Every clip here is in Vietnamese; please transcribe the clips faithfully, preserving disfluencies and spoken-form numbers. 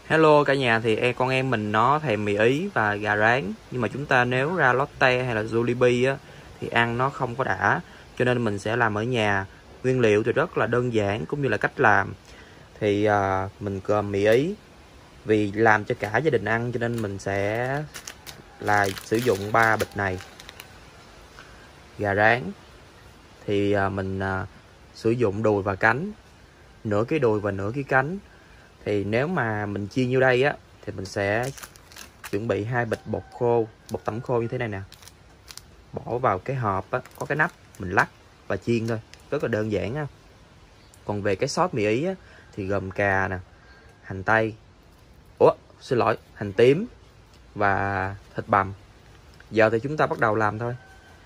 Hello cả nhà, thì e con em mình nó thèm mì Ý và gà rán, nhưng mà chúng ta nếu ra Lotte hay là Jollibee á thì ăn nó không có đã, cho nên mình sẽ làm ở nhà. Nguyên liệu thì rất là đơn giản cũng như là cách làm. Thì à, mình gồm mì Ý, vì làm cho cả gia đình ăn cho nên mình sẽ là sử dụng ba bịch này. Gà rán thì à, mình à, sử dụng đùi và cánh, nửa cái đùi và nửa cái cánh. Thì nếu mà mình chia nhiêu đây á thì mình sẽ chuẩn bị hai bịch bột khô, bột tẩm khô như thế này nè, bỏ vào cái hộp á, có cái nắp, mình lắc và chiên thôi, rất là đơn giản á. Còn về cái sốt mì Ý á, thì gồm cà nè, hành tây, ủa xin lỗi, hành tím và thịt bằm. Giờ thì chúng ta bắt đầu làm thôi.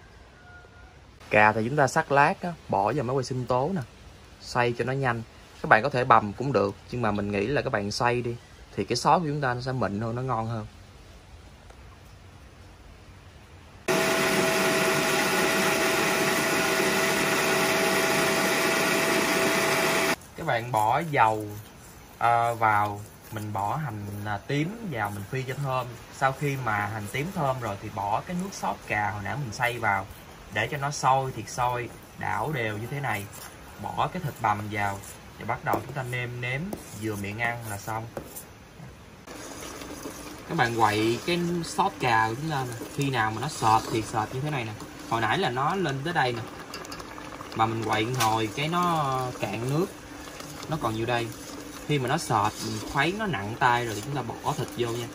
Cà thì chúng ta sắc lát á, bỏ vào máy quay sinh tố nè, xay cho nó nhanh. Các bạn có thể bằm cũng được, nhưng mà mình nghĩ là các bạn xay đi thì cái sốt của chúng ta nó sẽ mịn hơn, nó ngon hơn. Các bạn bỏ dầu à, vào, mình bỏ hành à, tím vào, mình phi cho thơm. Sau khi mà hành tím thơm rồi thì bỏ cái nước sốt cà hồi nãy mình xay vào, để cho nó sôi thiệt sôi, đảo đều như thế này. Bỏ cái thịt bằm vào và bắt đầu chúng ta nêm nếm vừa miệng ăn là xong. Các bạn quậy cái sốt cà của chúng ta khi nào mà nó sệt thì sệt như thế này nè. Hồi nãy là nó lên tới đây nè, mà mình quậy hồi cái nó cạn nước, nó còn nhiêu đây. Khi mà nó sệt, mình khuấy nó nặng tay rồi thì chúng ta bỏ thịt vô nha.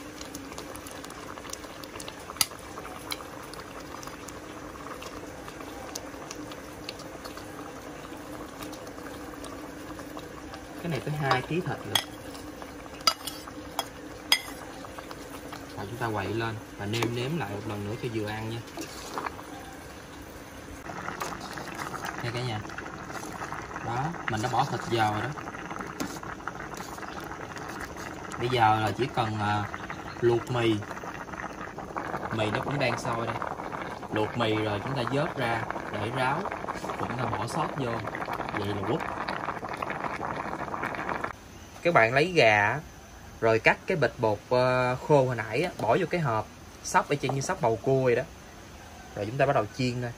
Cái này tới hai ký thịt nữa. Và chúng ta quậy lên và nêm nếm lại một lần nữa cho vừa ăn nha. Nha cả nhà. Đó, mình đã bỏ thịt vào rồi đó. Bây giờ là chỉ cần uh, luộc mì. Mì nó cũng đang sôi đây. Luộc mì rồi chúng ta vớt ra để ráo, rồi chúng ta bỏ sốt vô. Vậy là quất. Các bạn lấy gà rồi cắt cái bịch bột uh, khô hồi nãy á, bỏ vô cái hộp, xóc y chang như xóc bầu cua vậy đó. Rồi chúng ta bắt đầu chiên thôi.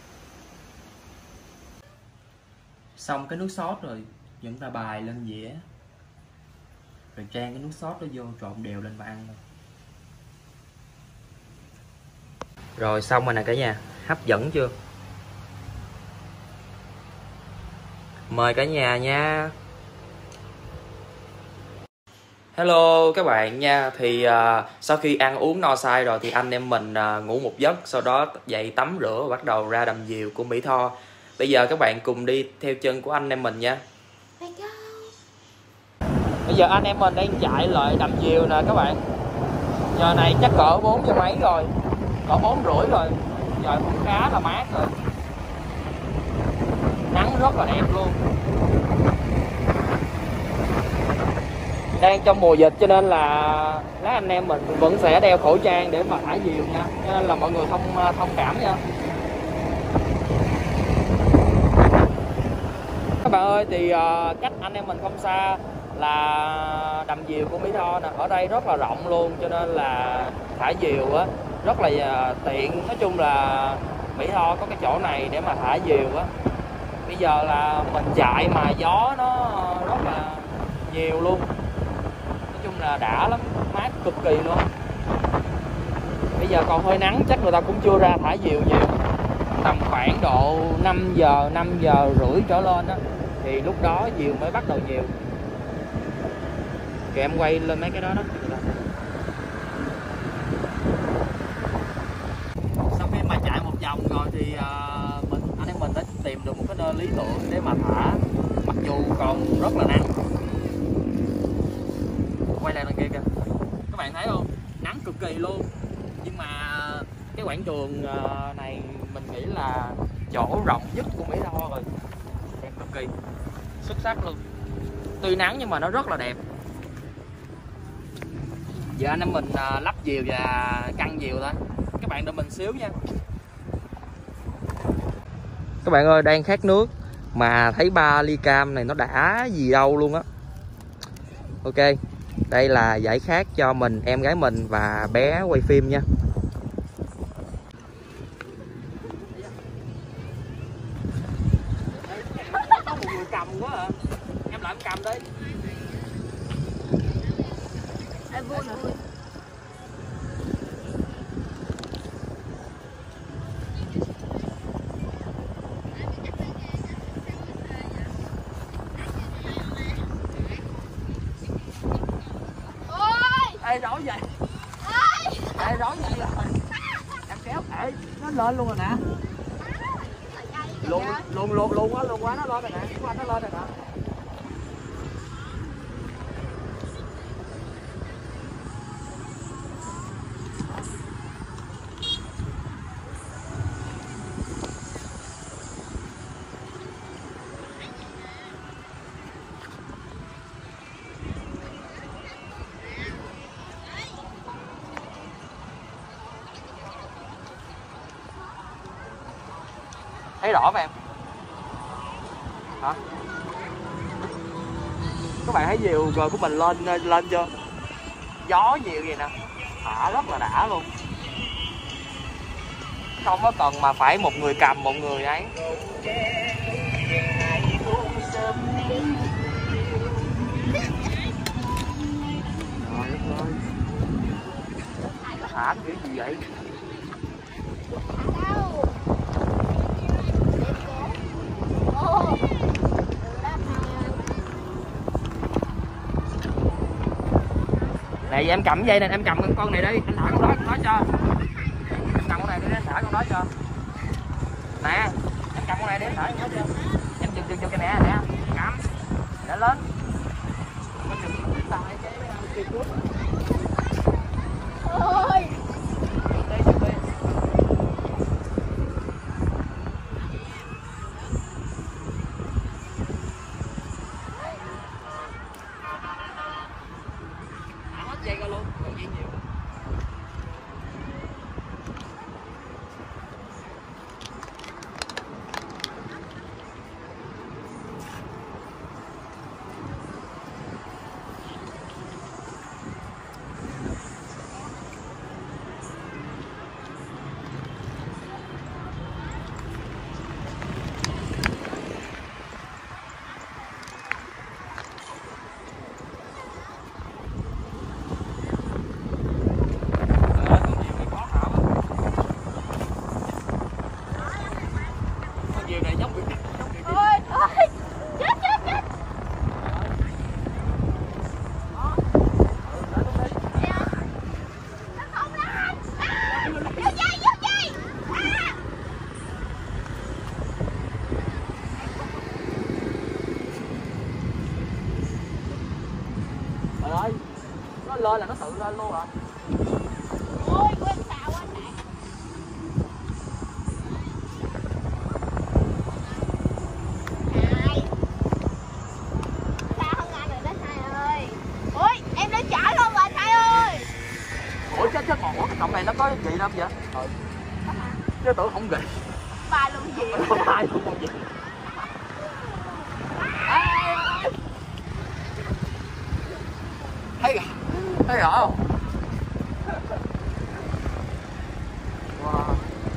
Xong cái nước sốt rồi chúng ta bài lên dĩa, rồi chan cái nước sốt đó vô, trộn đều lên mà ăn thôi. Rồi xong rồi nè cả nhà, hấp dẫn chưa? Mời cả nhà nha. Hello các bạn nha. Thì uh, sau khi ăn uống no say rồi thì anh em mình uh, ngủ một giấc, sau đó dậy tắm rửa và bắt đầu ra đầm diều của Mỹ Tho. Bây giờ các bạn cùng đi theo chân của anh em mình nha. Bây giờ anh em mình đang chạy lại đầm diều nè các bạn. Giờ này chắc cỡ bốn giờ mấy rồi, cỡ bốn rưỡi rồi. Giờ cũng khá là mát rồi, nắng rất là đẹp luôn. Đang trong mùa dịch cho nên là lát anh em mình vẫn sẽ đeo khẩu trang để mà thả diều nha, cho nên là mọi người thông thông cảm nha. Các bạn ơi, thì uh, cách anh em mình không xa là đầm diều của Mỹ Tho nè. Ở đây rất là rộng luôn, cho nên là thả diều á rất là uh, tiện. Nói chung là Mỹ Tho có cái chỗ này để mà thả diều á. Bây giờ là mình chạy mà gió nó rất là nhiều luôn, nói chung là đã lắm, mát cực kỳ luôn. Bây giờ còn hơi nắng, chắc người ta cũng chưa ra thả diều nhiều. Tầm khoảng độ năm giờ, năm giờ rưỡi trở lên á, thì lúc đó diều mới bắt đầu nhiều. Kìa em quay lên mấy cái đó đó. Sau khi mà chạy một vòng rồi thì uh, mình anh em mình đã tìm được một cái nơi lý tưởng để mà thả, mặc dù còn rất là nắng. Quay lại đằng kia kìa, các bạn thấy không, nắng cực kỳ luôn. Nhưng mà cái quảng trường này mình nghĩ là chỗ rộng nhất của Mỹ Tho rồi, đẹp cực kỳ, xuất sắc luôn. Tuy nắng nhưng mà nó rất là đẹp. Giờ anh em mình lắp diều và căng diều thôi, các bạn đợi mình xíu nha. Các bạn ơi, đang khát nước mà thấy ba ly cam này nó đã gì đâu luôn á. Ok, Đây là giải khát cho mình, em gái mình và bé quay phim nha. Có một người cầm quá à. Em lại em cầm đi. Em vui nè. Ê rối vậy. Ê rối vậy rồi. Em kéo ê nó lên luôn rồi nè. Luôn luôn luôn luôn quá luôn quá nó lên rồi nè. Quá nó lên rồi nè. Thấy rõ không em? Hả? Các bạn thấy diều của mình lên lên chưa? Gió nhiều vậy nè, thả rất là đã luôn. Không có cần mà phải một người cầm một người ấy. Trời đất ơi, thả kiểu gì vậy? Này em cầm dây này, em cầm con con này đi, anh thả con đó, con đó cho. Em cầm con này đi, anh thả con đó cho. Nè, em cầm con này đi, anh thả con đó cho. Em chụp chụp chụp cái nè, nè, cầm, để lên. Ôi. Ơi, nó lên là nó tự lên luôn hả? Ôi, quên xào anh nè. Hai. Sao không ăn được đó Hai ơi? Ôi, em đã chở luôn rồi Hai ơi. Ủa chết chết, ủa cái cọng này nó có gì đâu vậy? Ừ. Chứ tưởng không ghi. Ba luôn gì? Ba luôn một gì? Thấy thấy rõ không? Wow.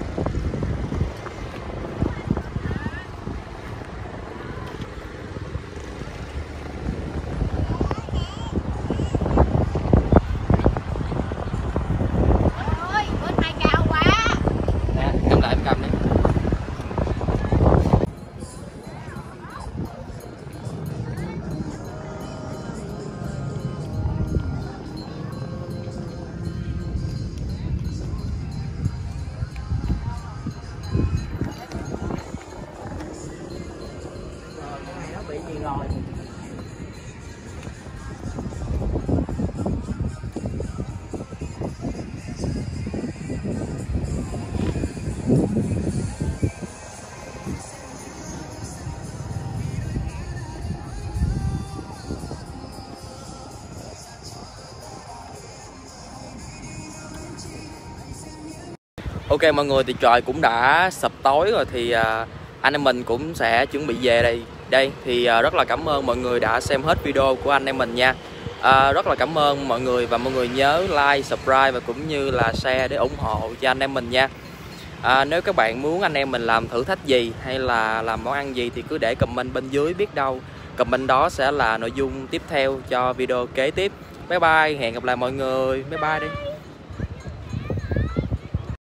Ôi, bên này cao quá. Nè, em lại em cầm đi. Bị gì rồi? Ok mọi người, thì trời cũng đã sập tối rồi, thì uh, anh em mình cũng sẽ chuẩn bị về đây. Đây thì uh, rất là cảm ơn mọi người đã xem hết video của anh em mình nha. À, rất là cảm ơn mọi người, và mọi người nhớ like, subscribe và cũng như là share để ủng hộ cho anh em mình nha. À, nếu các bạn muốn anh em mình làm thử thách gì hay là làm món ăn gì thì cứ để comment bên dưới, biết đâu comment đó sẽ là nội dung tiếp theo cho video kế tiếp. Bye bye, hẹn gặp lại mọi người. Bye bye đi.